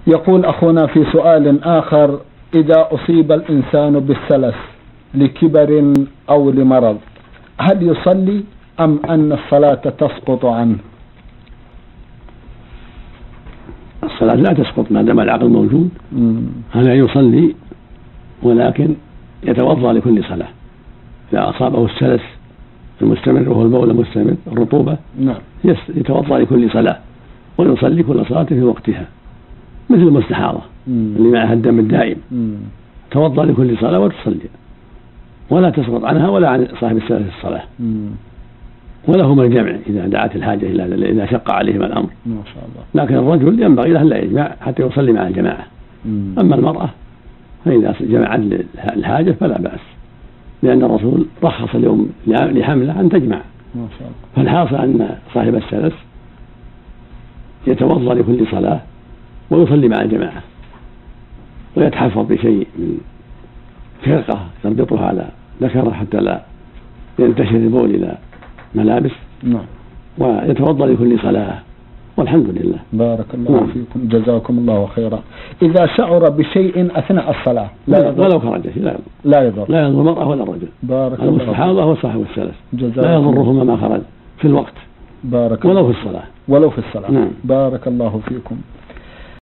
يقول أخونا في سؤال آخر: إذا أصيب الإنسان بالسلس لكبر أو لمرض هل يصلي أم أن الصلاة تسقط عنه؟ الصلاة لا تسقط ما دام العقل موجود. هذا يصلي ولكن يتوضأ لكل صلاة. إذا أصابه السلس المستمر وهو البول المستمر الرطوبة يتوضأ لكل صلاة ويصلي كل صلاة في وقتها، مثل المستحاضة اللي معها الدم الدائم توضأ لكل صلاة وتصلي ولا تسقط عنها ولا عن صاحب السلس الصلاة. ولهما الجمع إذا دعت الحاجة إذا شق عليهما الأمر. ما شاء الله. لكن الرجل ينبغي له لا يجمع حتى يصلي مع الجماعة. أما المرأة فإذا جمعت الحاجة فلا بأس، لأن الرسول رخص اليوم لحمله أن تجمع. ما شاء الله. فالحاصل أن صاحب السلس يتوضأ لكل صلاة ويصلي مع الجماعة ويتحفظ بشيء من خرقة يربطها على ذكره حتى لا ينتشر البول إلى ملابس. ويتوضأ لكل صلاة والحمد لله. بارك الله فيكم، جزاكم الله خيرا. إذا شعر بشيء أثناء الصلاة ولو خرج لا يضر المرأة ولا الرجل. بارك الله. المستحاضة وصاحب السلس لا يضرهما ما خرج في الوقت. بارك ولو الله. في الصلاة. بارك الله فيكم.